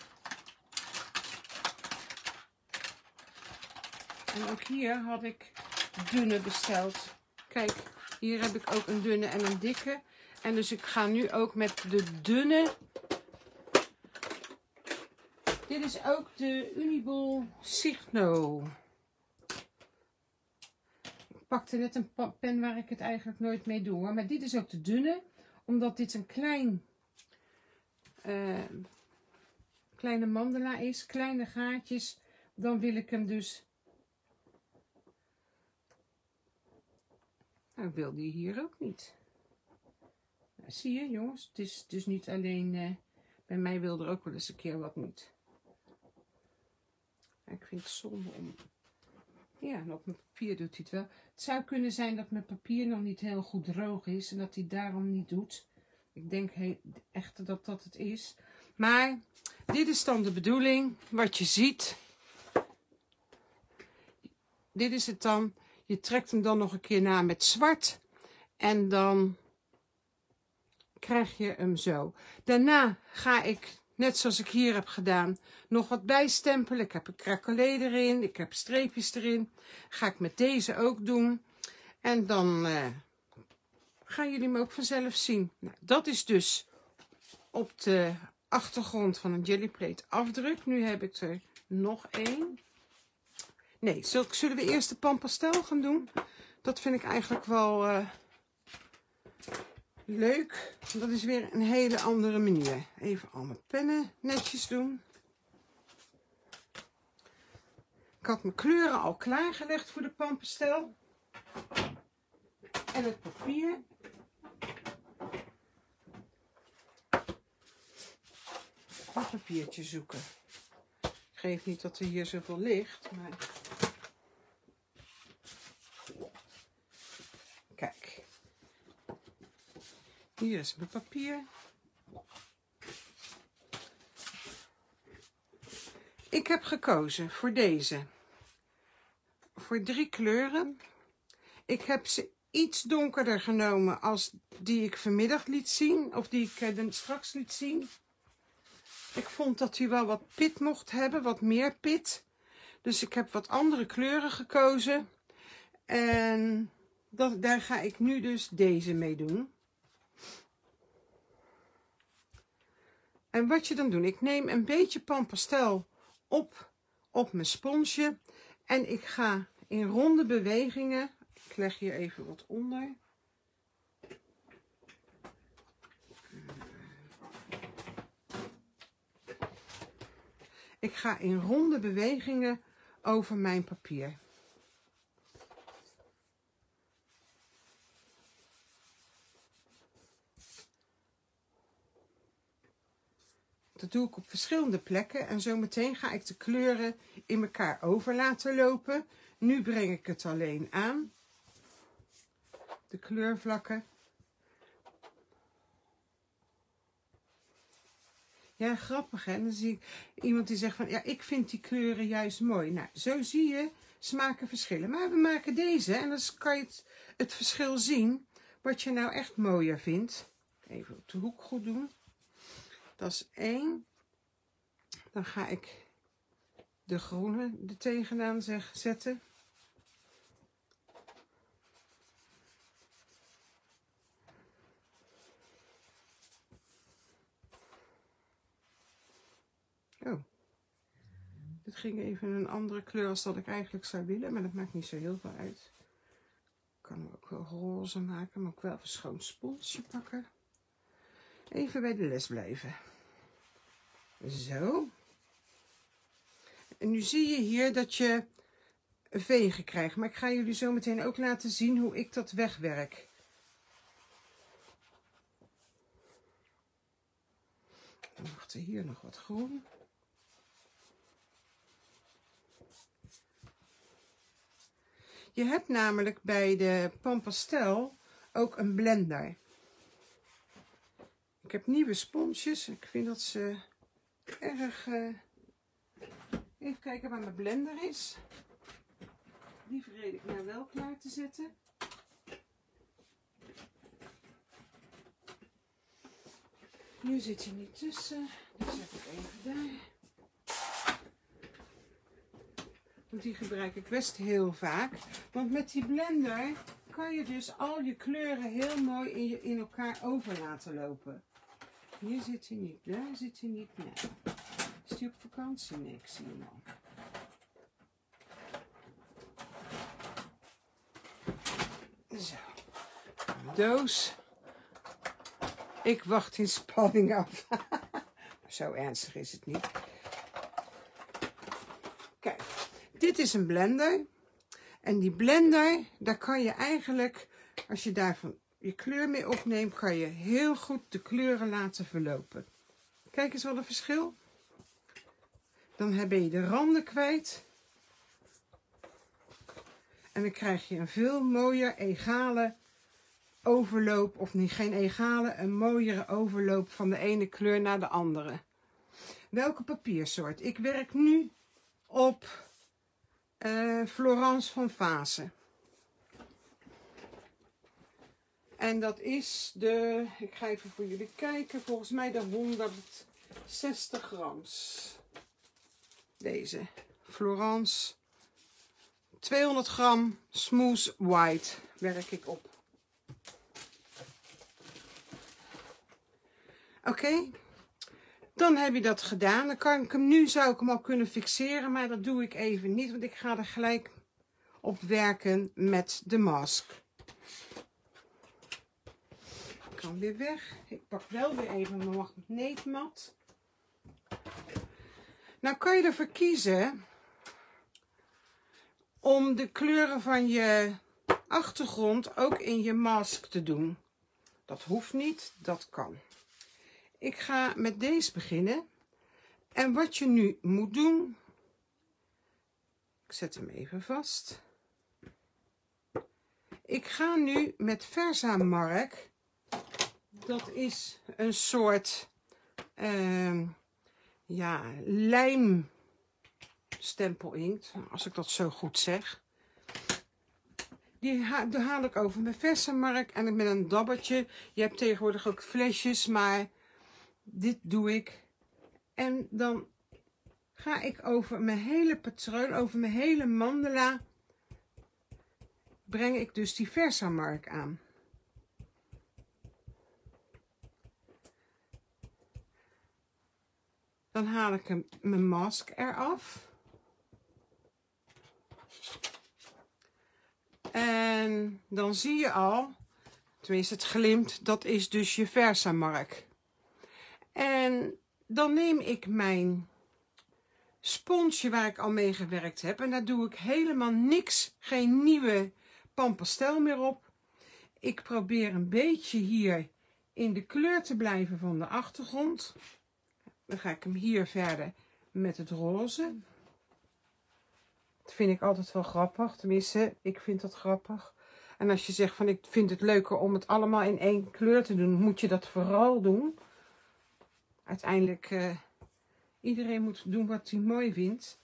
En ook hier had ik dunne besteld. Kijk, hier heb ik ook een dunne en een dikke. En dus ik ga nu ook met de dunne. Dit is ook de Uniball Signo. Ik pakte net een pen waar ik het eigenlijk nooit mee doe. Maar dit is ook de dunne. omdat dit een kleine mandala is, kleine gaatjes, dan wil ik hem dus... Nou, wil die hier ook niet. Nou, zie je jongens, het is dus niet alleen... bij mij wil er ook wel eens een keer wat niet. Ik vind het zonde om... Ja, en op mijn papier doet hij het wel. Het zou kunnen zijn dat mijn papier nog niet heel goed droog is en dat hij daarom niet doet. Ik denk echt dat dat het is. Maar dit is dan de bedoeling, wat je ziet. Dit is het dan. Je trekt hem dan nog een keer na met zwart. En dan krijg je hem zo. Daarna ga ik, net zoals ik hier heb gedaan, nog wat bijstempelen. Ik heb een craquelé erin, ik heb streepjes erin. Ga ik met deze ook doen. En dan gaan jullie hem ook vanzelf zien. Nou, dat is dus op de achtergrond van een jellyplate afdruk. Nu heb ik er nog één. Nee, zullen we eerst de pan pastel gaan doen? Dat vind ik eigenlijk wel leuk. Dat is weer een hele andere manier. Even al mijn pennen netjes doen. Ik had mijn kleuren al klaargelegd voor de pan pastel. En het papier. Een papiertje zoeken. Ik geef niet dat er hier zoveel ligt, maar... Kijk. Hier is mijn papier. Ik heb gekozen voor deze. Voor 3 kleuren. Ik heb ze iets donkerder genomen als die ik vanmiddag liet zien. Of die ik straks liet zien. Ik vond dat hij wel wat pit mocht hebben. Wat meer pit. Dus ik heb wat andere kleuren gekozen. En daar ga ik nu dus deze mee doen. En wat je dan doet. Ik neem een beetje pan pastel op mijn sponsje. En ik ga in ronde bewegingen. Ik leg hier even wat onder. Ik ga in ronde bewegingen over mijn papier. Dat doe ik op verschillende plekken en zo meteen ga ik de kleuren in elkaar over laten lopen. Nu breng ik het alleen aan. De kleurvlakken. Ja, grappig hè. Dan zie ik iemand die zegt van ja, ik vind die kleuren juist mooi. Nou, zo zie je smaken verschillen. Maar we maken deze en dan kan je het verschil zien wat je nou echt mooier vindt. Even op de hoek goed doen. Dat is 1. Dan ga ik de groene er tegenaan zetten. Oh. Dit ging even een andere kleur als dat ik eigenlijk zou willen. Maar dat maakt niet zo heel veel uit. Ik kan hem ook wel roze maken. Maar ook wel een schoon sponsje pakken. Even bij de les blijven. Zo. En nu zie je hier dat je vegen krijgt. Maar ik ga jullie zo meteen ook laten zien hoe ik dat wegwerk. Dan mag er hier nog wat groen. Je hebt namelijk bij de pan pastel ook een blender. Ik heb nieuwe sponsjes. Ik vind dat ze erg... Even kijken waar mijn blender is. Die vergeet ik nou wel klaar te zetten. Nu zit hij niet tussen. Die zet ik even daar. Want die gebruik ik best heel vaak. Want met die blender kan je dus al je kleuren heel mooi in elkaar over laten lopen. Hier zit hij niet, daar zit hij niet. Nee. Is hij op vakantie? Nee, ik zie hem al. Zo. Doos. Ik wacht in spanning af. Zo ernstig is het niet. Kijk, dit is een blender. En die blender, daar kan je eigenlijk, als je daarvan je kleur mee opneemt, kan je heel goed de kleuren laten verlopen. Kijk eens wat een verschil. Dan ben je de randen kwijt. En dan krijg je een veel mooier, egale overloop. Of niet, geen egale, een mooiere overloop van de ene kleur naar de andere. Welke papiersoort? Ik werk nu op Florence van Vaassen. En dat is de, ik ga even voor jullie kijken, volgens mij de 160 grams. Deze Florence. 200 gram smooth white werk ik op. Oké. Dan heb je dat gedaan. Dan kan ik hem nu, zou ik hem al kunnen fixeren, maar dat doe ik even niet, want ik ga er gelijk op werken met de mask. Ik kan weer weg. Ik pak wel weer even mijn magneetmat. Nou kan je ervoor kiezen om de kleuren van je achtergrond ook in je mask te doen. Dat hoeft niet, dat kan. Ik ga met deze beginnen. En wat je nu moet doen, ik zet hem even vast. Ik ga nu met Versamark, dat is een soort ja, lijmstempelinkt, als ik dat zo goed zeg. Die haal ik over mijn Versamark en met een dabbertje. Je hebt tegenwoordig ook flesjes, maar dit doe ik. En dan ga ik over mijn hele patroon, over mijn hele mandala, breng ik dus die Versamark aan. Dan haal ik mijn mask eraf. En dan zie je al, tenminste het glimt, dat is dus je Versamark. En dan neem ik mijn sponsje waar ik al mee gewerkt heb. En daar doe ik helemaal niks, geen nieuwe pampastel meer op. Ik probeer een beetje hier in de kleur te blijven van de achtergrond. Dan ga ik hem hier verder met het roze. Dat vind ik altijd wel grappig. Tenminste, ik vind dat grappig. En als je zegt van ik vind het leuker om het allemaal in één kleur te doen, moet je dat vooral doen. Uiteindelijk, iedereen moet doen wat hij mooi vindt.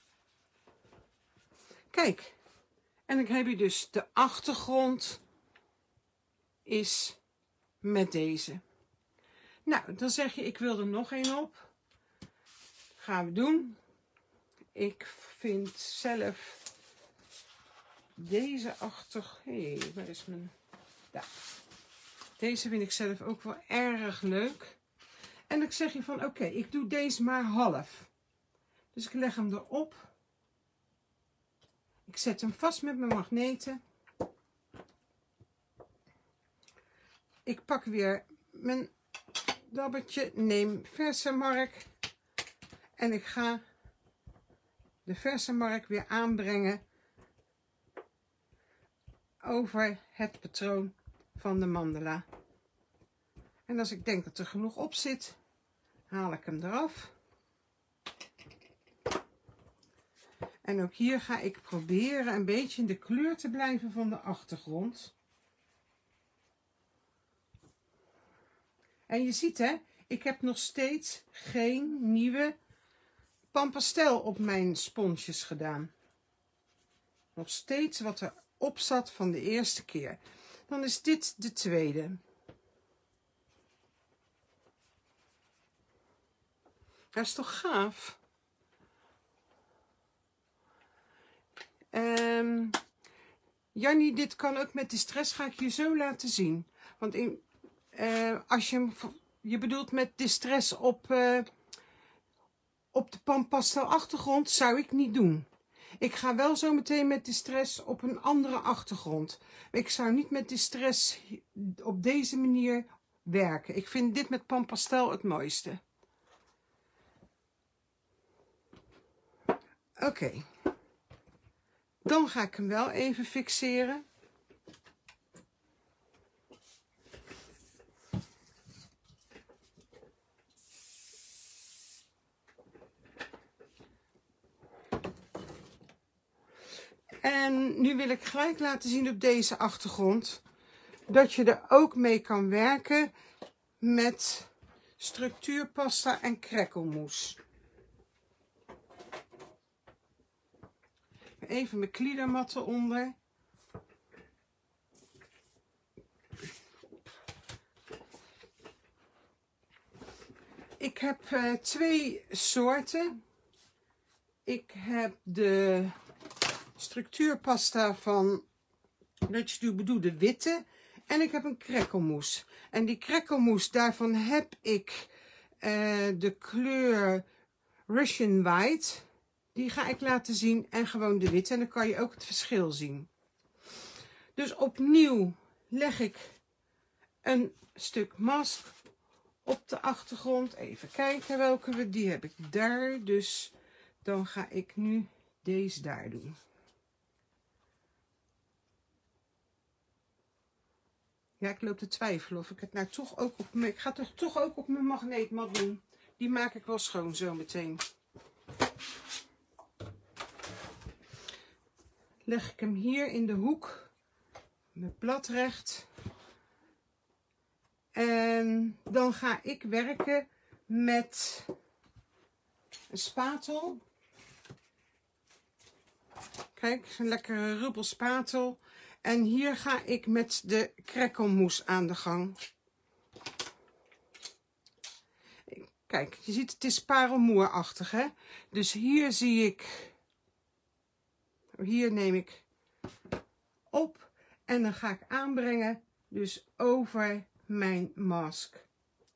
Kijk, en dan heb je dus de achtergrond is met deze. Nou, dan zeg je ik wil er nog één op. Gaan we doen. Ik vind zelf deze waar is mijn... Daar. Deze vind ik zelf ook wel erg leuk. En dan zeg je van oké, ik doe deze maar half. Dus ik leg hem erop. Ik zet hem vast met mijn magneten. Ik pak weer mijn dabbertje, neem Versamark. En ik ga de Versamark weer aanbrengen over het patroon van de mandala. En als ik denk dat er genoeg op zit, haal ik hem eraf. En ook hier ga ik proberen een beetje in de kleur te blijven van de achtergrond. En je ziet hè, ik heb nog steeds geen nieuwe pampastel op mijn sponsjes gedaan. Nog steeds wat erop zat van de eerste keer. Dan is dit de tweede. Dat is toch gaaf? Jannie, dit kan ook met Distress, ga ik je zo laten zien. Want als je bedoelt met Distress op de pampastel achtergrond, zou ik niet doen. Ik ga wel zo meteen met Distress op een andere achtergrond. Ik zou niet met Distress op deze manier werken. Ik vind dit met Pan Pastel het mooiste. Oké. Dan ga ik hem wel even fixeren. En nu wil ik gelijk laten zien op deze achtergrond dat je er ook mee kan werken met structuurpasta en krekkelmoes. Even mijn kliedermat eronder. Ik heb twee soorten. Ik heb de structuurpasta van Rich Doobie-Doo, de witte. En ik heb een krekkelmoes. En die krekkelmoes, daarvan heb ik de kleur Russian White. Die ga ik laten zien. En gewoon de witte. En dan kan je ook het verschil zien. Dus opnieuw leg ik een stuk mask op de achtergrond. Even kijken welke we. Die heb ik daar. Dus dan ga ik nu deze daar doen. Ja, ik loop te twijfelen of ik het nou toch ook op mijn... Ik ga het toch ook op mijn magneetmat doen. Die maak ik wel schoon zo meteen. Leg ik hem hier in de hoek. Met blad recht. En dan ga ik werken met een spatel. Kijk, een lekkere rubbelspatel. En hier ga ik met de krekkelmoes aan de gang. Kijk, je ziet het is parelmoerachtig, hè? Dus hier zie ik, hier neem ik op en dan ga ik aanbrengen, dus over mijn mask.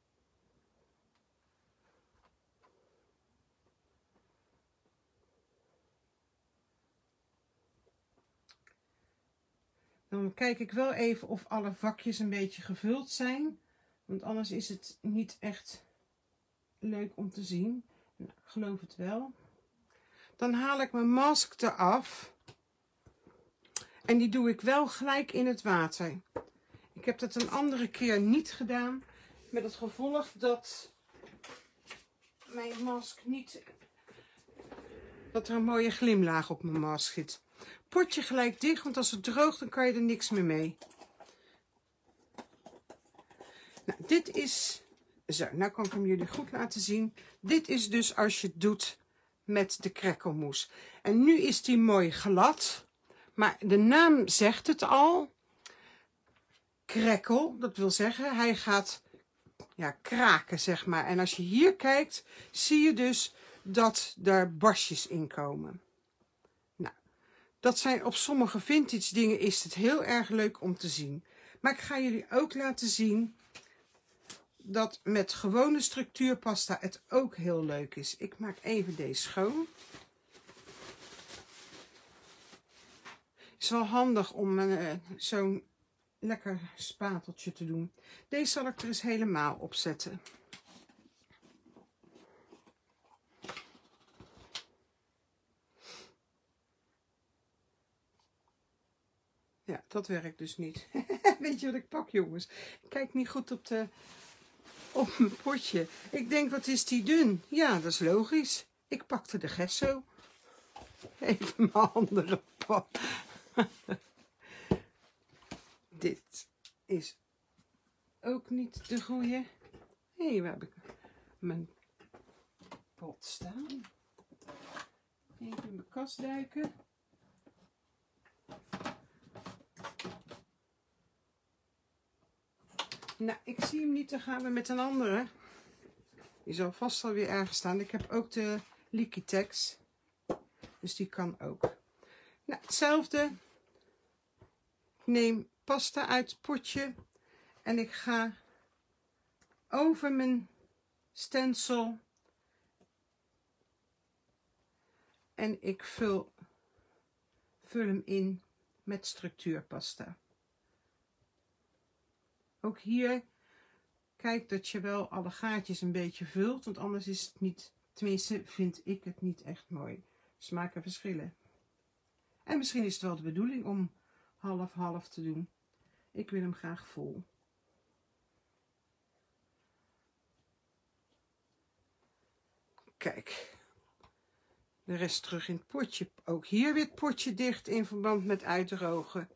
Dan kijk ik wel even of alle vakjes een beetje gevuld zijn, want anders is het niet echt leuk om te zien. Nou, ik geloof het wel. Dan haal ik mijn mask eraf. En die doe ik wel gelijk in het water. Ik heb dat een andere keer niet gedaan. Met het gevolg dat mijn mask niet... dat er een mooie glimlaag op mijn mask zit. Potje gelijk dicht, want als het droogt dan kan je er niks meer mee. Nou, dit is... Zo, nou kan ik hem jullie goed laten zien. Dit is dus als je het doet met de krekkelmoes. En nu is die mooi glad. Maar de naam zegt het al. Krekkel, dat wil zeggen hij gaat kraken, zeg maar. En als je hier kijkt, zie je dus dat er barstjes in komen. Nou, dat zijn op sommige vintage dingen is het heel erg leuk om te zien. Maar ik ga jullie ook laten zien dat met gewone structuurpasta het ook heel leuk is. Ik maak even deze schoon. Het is wel handig om zo'n lekker spateltje te doen. Deze zal ik er eens helemaal op zetten. Ja, dat werkt dus niet. Weet je wat ik pak, jongens? Ik kijk niet goed op mijn potje. Ik denk, wat is die dun? Ja, dat is logisch. Ik pakte de gesso. Even mijn handen erop. Dit is ook niet de goede. Hé, waar heb ik mijn pot staan? Even in mijn kast duiken. Nou, ik zie hem niet. Dan gaan we met een andere. Die zal vast alweer ergens staan. Ik heb ook de Liquitex. Dus die kan ook. Nou, hetzelfde. Ik neem pasta uit het potje. En ik ga over mijn stencil. En ik vul hem in met structuurpasta. Ook hier kijk dat je wel alle gaatjes een beetje vult, want anders is het niet, tenminste vind ik het niet echt mooi. Smaken verschillen. En misschien is het wel de bedoeling om half-half te doen. Ik wil hem graag vol. Kijk. De rest terug in het potje. Ook hier weer het potje dicht in verband met uitdrogen.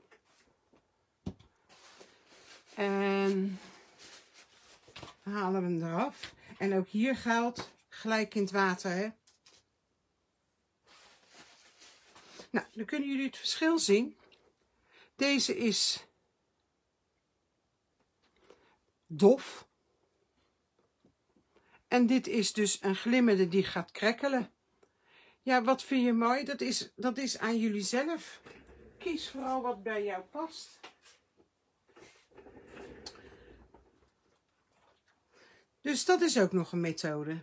En halen we hem eraf. En ook hier geldt gelijk in het water. Hè? Nou, dan kunnen jullie het verschil zien. Deze is dof. En dit is dus een glimmende die gaat krekkelen. Ja, wat vind je mooi? Dat is aan jullie zelf. Kies vooral wat bij jou past. Dus dat is ook nog een methode.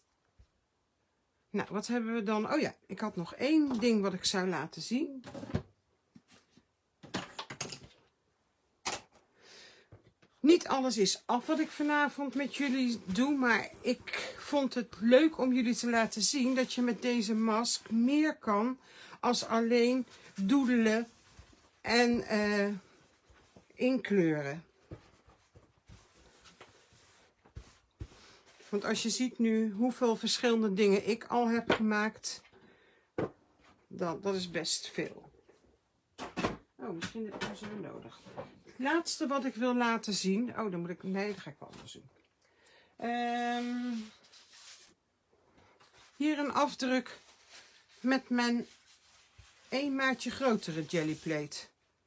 Nou, wat hebben we dan? Oh ja, ik had nog één ding wat ik zou laten zien. Niet alles is af wat ik vanavond met jullie doe, maar ik vond het leuk om jullie te laten zien dat je met deze mask meer kan als alleen doedelen en inkleuren. Want als je ziet nu hoeveel verschillende dingen ik al heb gemaakt, dat is best veel. Oh, misschien heb ik hem zo nodig. Het laatste wat ik wil laten zien. Oh, dan moet ik. Nee, dat ga ik wel anders doen. Hier een afdruk met mijn 1 maatje grotere jellyplate.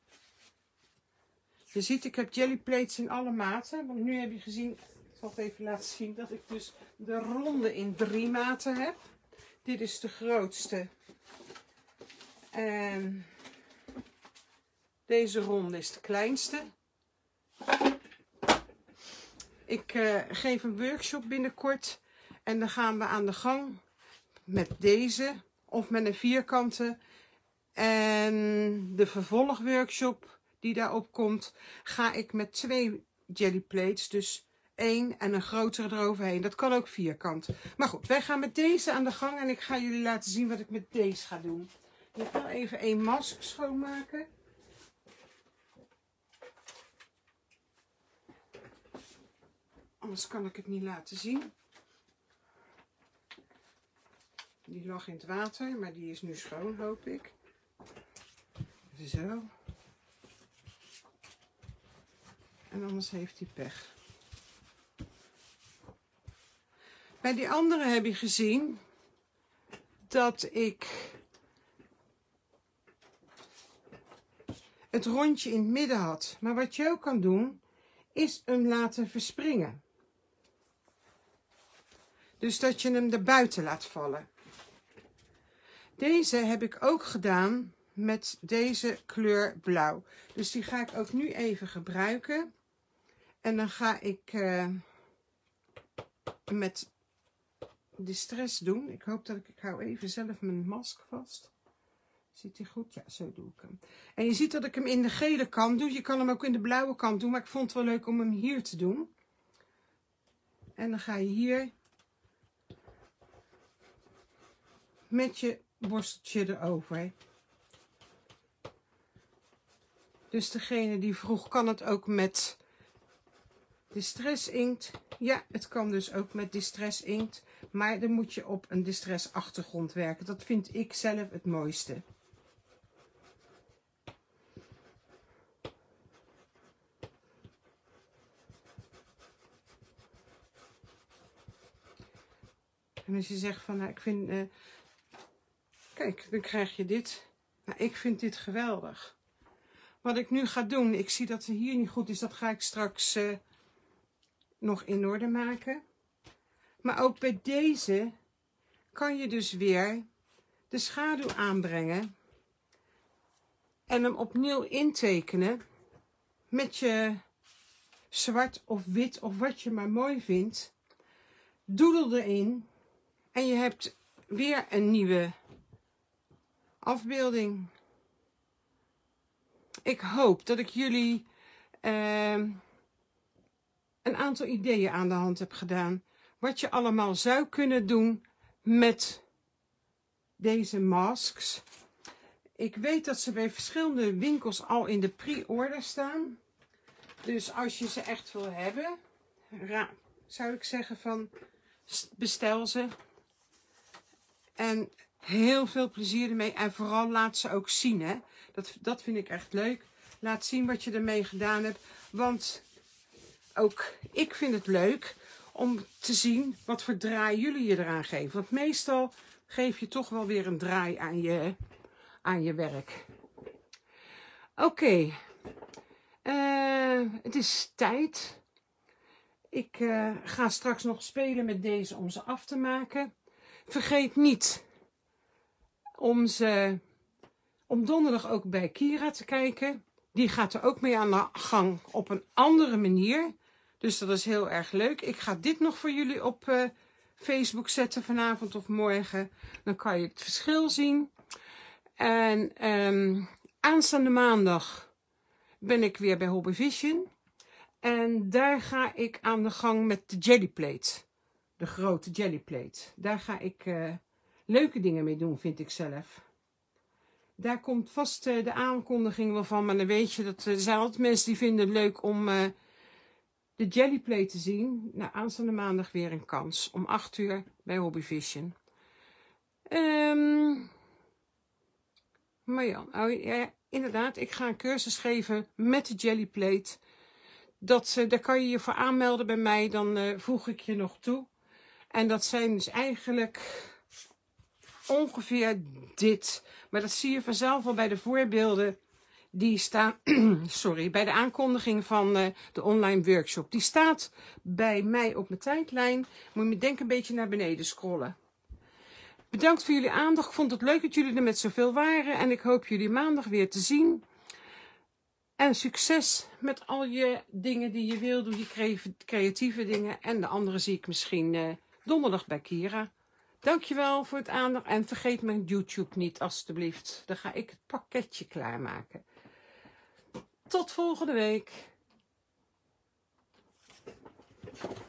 Je ziet, ik heb jellyplates in alle maten. Want nu heb je gezien, ik zal het even laten zien, dat ik dus de ronde in 3 maten heb. Dit is de grootste. En deze ronde is de kleinste. Ik geef een workshop binnenkort. En dan gaan we aan de gang met deze of met een vierkante. En de vervolgworkshop die daarop komt, ga ik met 2 jellyplates, dus 1 en een grotere eroverheen. Dat kan ook vierkant. Maar goed, wij gaan met deze aan de gang en ik ga jullie laten zien wat ik met deze ga doen. Ik ga even 1 mask schoonmaken. Anders kan ik het niet laten zien. Die lag in het water, maar die is nu schoon, hoop ik. Zo. En anders heeft hij pech. Bij die andere heb je gezien dat ik het rondje in het midden had. Maar wat je ook kan doen, is hem laten verspringen. Dus dat je hem erbuiten laat vallen. Deze heb ik ook gedaan met deze kleur blauw. Dus die ga ik ook nu even gebruiken. En dan ga ik met Distress doen. Ik hoop dat ik hou even zelf mijn mask vast. Zit hij goed? Ja, zo doe ik hem. En je ziet dat ik hem in de gele kant doe. Je kan hem ook in de blauwe kant doen. Maar ik vond het wel leuk om hem hier te doen. En dan ga je hier met je borsteltje erover. Dus degene die vroeg, kan het ook met Distress inkt? Ja, het kan dus ook met Distress inkt. Maar dan moet je op een Distress achtergrond werken. Dat vind ik zelf het mooiste. En als je zegt van, nou, ik vind... kijk, dan krijg je dit. Nou, ik vind dit geweldig. Wat ik nu ga doen, ik zie dat het hier niet goed is. Dat ga ik straks nog in orde maken. Maar ook bij deze kan je dus weer de schaduw aanbrengen. En hem opnieuw intekenen. Met je zwart of wit of wat je maar mooi vindt. Doedel erin. En je hebt weer een nieuwe afbeelding. Ik hoop dat ik jullie een een aantal ideeën aan de hand heb gedaan. Wat je allemaal zou kunnen doen met deze masks. Ik weet dat ze bij verschillende winkels al in de pre-order staan. Dus als je ze echt wil hebben, zou ik zeggen van bestel ze. En heel veel plezier ermee. En vooral laat ze ook zien. Hè? Dat vind ik echt leuk. Laat zien wat je ermee gedaan hebt. Want ook ik vind het leuk om te zien wat voor draai jullie je eraan geven. Want meestal geef je toch wel weer een draai aan je werk. Oké. Het is tijd. Ik ga straks nog spelen met deze om ze af te maken. Vergeet niet om donderdag ook bij Kira te kijken. Die gaat er ook mee aan de gang op een andere manier. Dus dat is heel erg leuk. Ik ga dit nog voor jullie op Facebook zetten vanavond of morgen. Dan kan je het verschil zien. En aanstaande maandag ben ik weer bij Hobby Vision. En daar ga ik aan de gang met de jellyplate. De grote jellyplate. Daar ga ik leuke dingen mee doen, vind ik zelf. Daar komt vast de aankondiging wel van. Maar dan weet je dat er zijn altijd mensen die vinden het leuk om de jellyplate te zien. Nou, aanstaande maandag weer een kans. Om 8 uur bij Hobby Vision. Maar ja, inderdaad, ik ga een cursus geven met de jellyplate. Daar kan je je voor aanmelden bij mij, dan voeg ik je nog toe. En dat zijn dus eigenlijk ongeveer dit. Maar dat zie je vanzelf al bij de voorbeelden die staan, sorry, bij de aankondiging van de online workshop. Die staat bij mij op mijn tijdlijn. Moet je me denk een beetje naar beneden scrollen. Bedankt voor jullie aandacht. Ik vond het leuk dat jullie er met zoveel waren. En ik hoop jullie maandag weer te zien. En succes met al je dingen die je wil doen. Die creatieve dingen. En de andere zie ik misschien donderdag bij Kira. Dankjewel voor het aandacht. En vergeet mijn YouTube niet alstublieft. Dan ga ik het pakketje klaarmaken. Tot volgende week.